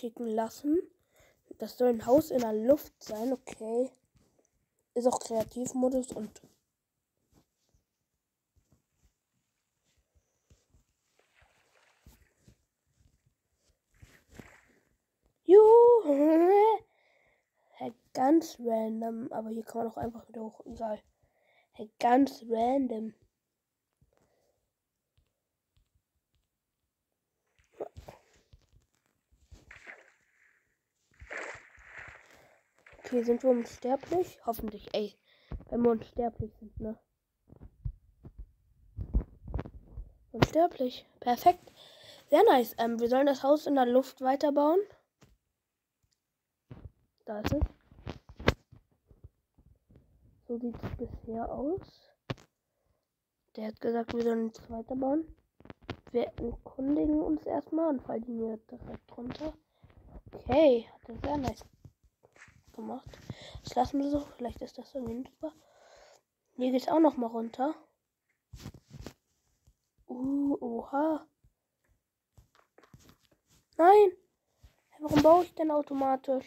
anklicken lassen. Das soll ein Haus in der Luft sein, okay. Ist auch Kreativmodus und juhu. Hey, ganz random, aber hier kann man auch einfach wieder hoch. Egal. Hey, ganz random. Okay, sind wir unsterblich? Hoffentlich, ey. Wenn wir unsterblich sind, ne? Unsterblich. Perfekt. Sehr nice. Wir sollen das Haus in der Luft weiterbauen. Da ist es. So sieht es bisher aus. Der hat gesagt, wir sollen es weiterbauen. Wir erkundigen uns erstmal und fallen hier direkt runter. Okay, hat er sehr nice gemacht. Das lassen wir so. Vielleicht ist das irgendwie super. Hier geht es auch noch mal runter. Oha. Nein. Warum baue ich denn automatisch?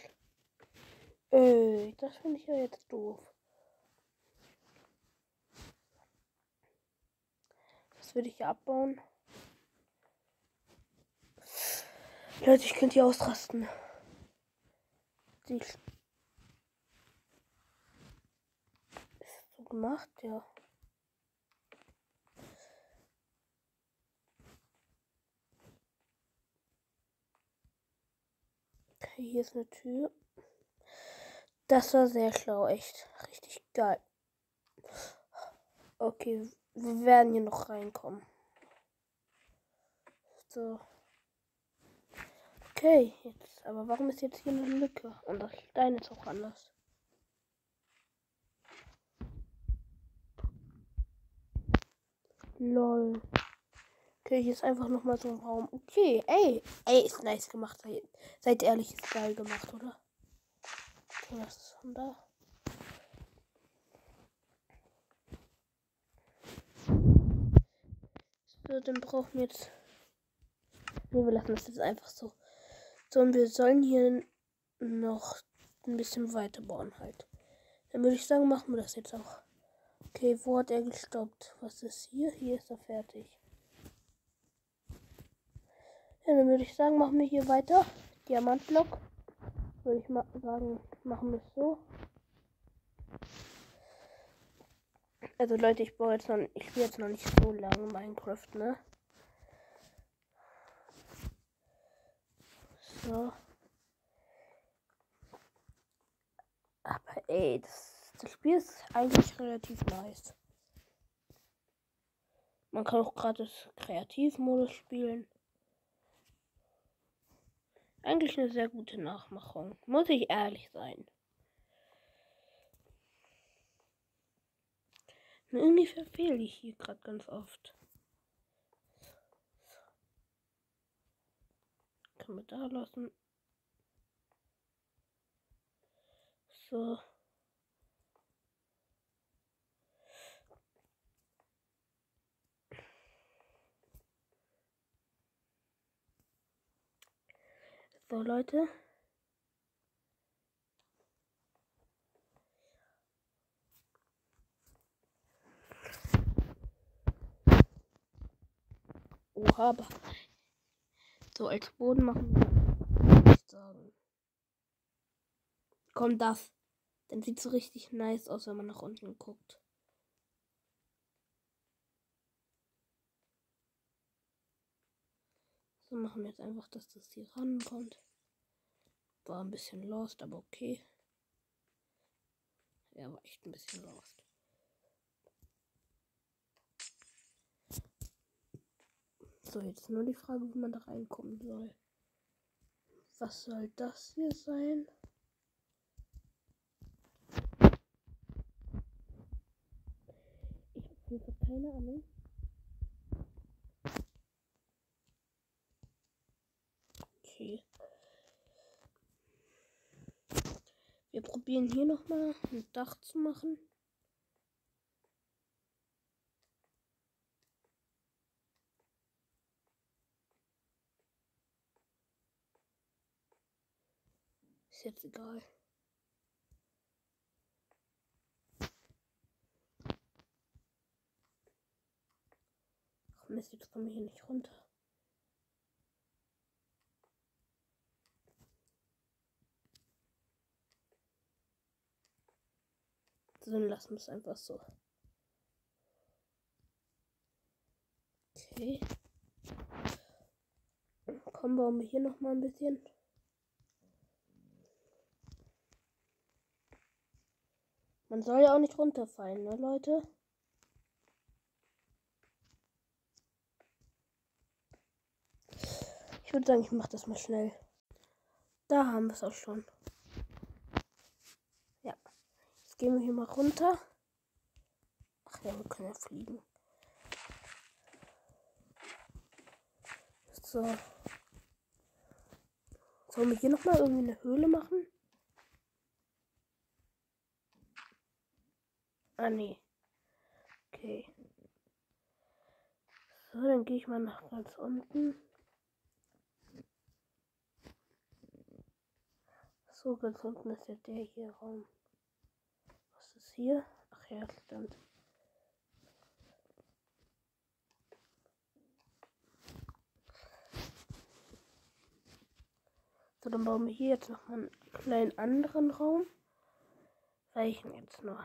Das finde ich ja jetzt doof. Das würde ich ja abbauen. Leute, ich könnte hier ausrasten. Die ist so gemacht, ja. Okay, hier ist eine Tür. Das war sehr schlau, echt. Richtig geil. Okay, wir werden hier noch reinkommen. So. Okay, jetzt. Aber warum ist jetzt hier eine Lücke? Und das Stein ist auch anders. Lol. Okay, hier ist einfach nochmal so ein Raum. Okay, ey, ist nice gemacht. Seid ehrlich, ist geil gemacht, oder? Okay, was ist von da? So, dann brauchen wir jetzt. Ne, wir lassen das jetzt einfach so. So, und wir sollen hier noch ein bisschen weiter bauen halt. Dann würde ich sagen, machen wir das jetzt auch. Okay, wo hat er gestoppt? Was ist hier? Hier ist er fertig. Ja, dann würde ich sagen, machen wir hier weiter. Diamantblock. Würde ich mal sagen, machen wir es so. Also Leute, ich spiele jetzt noch nicht so lange Minecraft, ne? So. Aber ey, das Spiel ist eigentlich relativ nice. Man kann auch gerade das Kreativmodus spielen. Eigentlich eine sehr gute Nachmachung, muss ich ehrlich sein. Und irgendwie verfehle ich hier gerade ganz oft. Können wir da lassen. So. So, Leute. Oha, aber so als Boden machen wir nicht sagen. Komm, das. Dann sieht so richtig nice aus, wenn man nach unten guckt. So machen wir jetzt einfach, dass das hier rankommt. War ein bisschen lost, aber okay. Ja, war echt ein bisschen lost. So, jetzt nur die Frage, wie man da reinkommen soll. Was soll das hier sein? Ich habe keine Ahnung. Okay. Wir probieren hier nochmal ein Dach zu machen. Ist jetzt egal. Ach Mist, jetzt komme ich hier nicht runter. So, dann lassen wir es einfach so. Okay. Komm, bauen wir hier noch mal ein bisschen. Man soll ja auch nicht runterfallen, ne, Leute? Ich würde sagen, ich mache das mal schnell. Da haben wir es auch schon. Ja. Jetzt gehen wir hier mal runter. Ach ja, wir können ja fliegen. So. Sollen wir hier nochmal irgendwie eine Höhle machen? Ah, nee. Okay. So, dann gehe ich mal nach ganz unten. So, ganz unten ist ja der hier Raum. Was ist hier? Ach ja, stimmt. So, dann bauen wir hier jetzt noch mal einen kleinen anderen Raum. Welchen jetzt noch?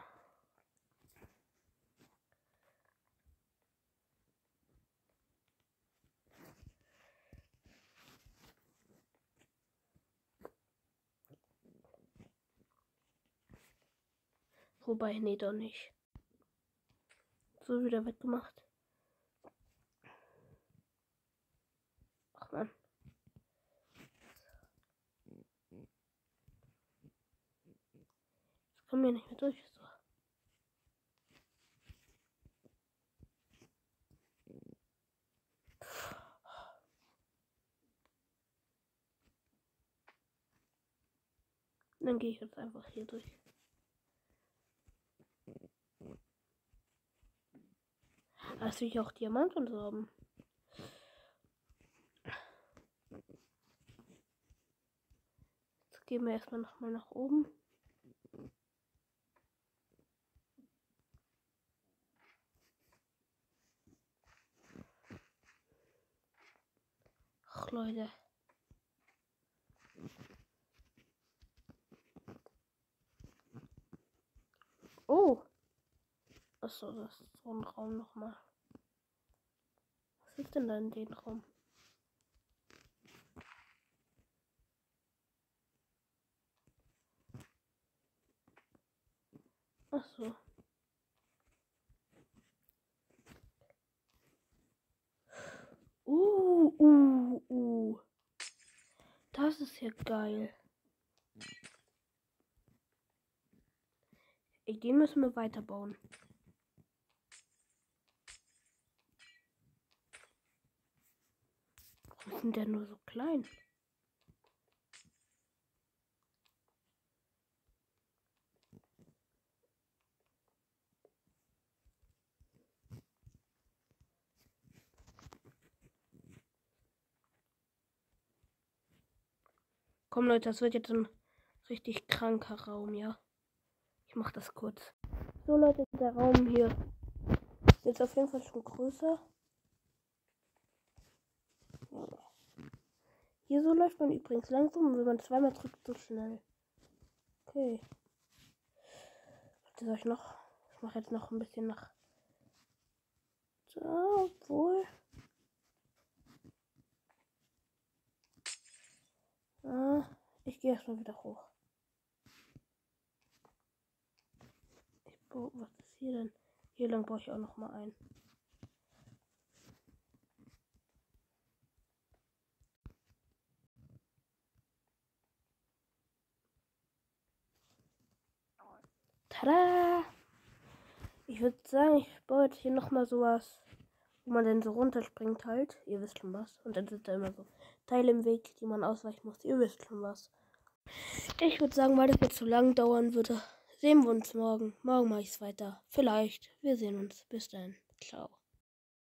Wobei, nee, doch nicht. So, wieder weggemacht. Ach man. Jetzt kommen wir nicht mehr durch. So. Dann gehe ich jetzt einfach hier durch. Also ich auch Diamant und so haben. Jetzt gehen wir erstmal nochmal nach oben. Ach Leute. Oh. Achso, das ist so ein Raum nochmal. Was ist denn da in dem Raum? Achso. Das ist ja geil. Den müssen wir weiterbauen. Warum ist denn der nur so klein? Komm Leute, das wird jetzt ein richtig kranker Raum, ja. Ich mach das kurz. So Leute, der Raum hier ist jetzt auf jeden Fall schon größer. Ja. Hier so läuft man übrigens langsam und wenn man zweimal drückt, so schnell. Okay. Was soll ich noch? Ich mache jetzt noch ein bisschen nach. So, obwohl. Ich gehe erstmal wieder hoch. Was ist hier denn? Hier lang brauche ich auch noch mal ein. Tada! Ich würde sagen, ich baue jetzt hier noch mal sowas, wo man dann so runterspringt halt. Ihr wisst schon was. Und dann sind da immer so Teile im Weg, die man ausweichen muss. Ihr wisst schon was. Ich würde sagen, weil das jetzt zu lang dauern würde, sehen wir uns morgen. Morgen mache ich es weiter. Vielleicht. Wir sehen uns. Bis dann. Ciao.